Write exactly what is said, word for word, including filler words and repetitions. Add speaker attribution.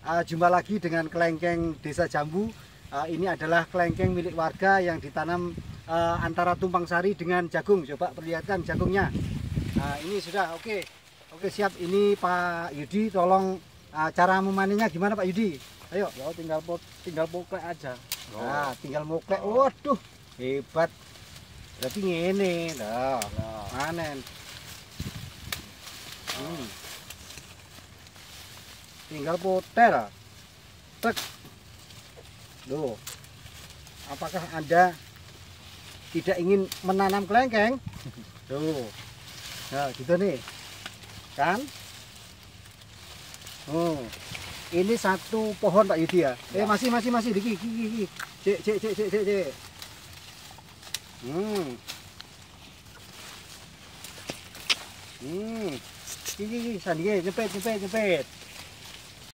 Speaker 1: uh, jumpa lagi dengan kelengkeng Desa Jambu. Uh, ini adalah kelengkeng milik warga yang ditanam uh, antara tumpang sari dengan jagung. Coba perlihatkan jagungnya. Nah, ini sudah oke. Okay. Oke, siap. Ini Pak Yudi, tolong uh, cara memanennya gimana Pak Yudi? Ayo.
Speaker 2: Ya tinggal pot, tinggal poklek aja.
Speaker 1: Oh. Nah, tinggal moklek. Waduh, hebat. Berarti ngene, nah,
Speaker 2: Nah.
Speaker 1: panen. Hmm. Tinggal potel. Tek. Loh. Apakah Anda tidak ingin menanam kelengkeng? Tuh. Nah, gitu nih. Kan? Oh. Ini satu pohon Pak Yudi ya. Eh, masih masih masih diki diki diki. Cek cek cek cek cek. cek. Hmm. Hmm. Gigi, gigi, sandige, nyepet, nyepet, nyepet.